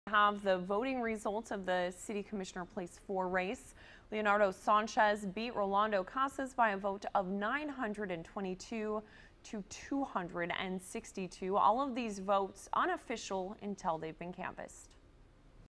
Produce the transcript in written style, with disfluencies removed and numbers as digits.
Have the voting results of the City Commissioner Place 4 race. Leonardo Sanchez beat Rolando Casas by a vote of 922 to 262. All of these votes unofficial until they've been canvassed.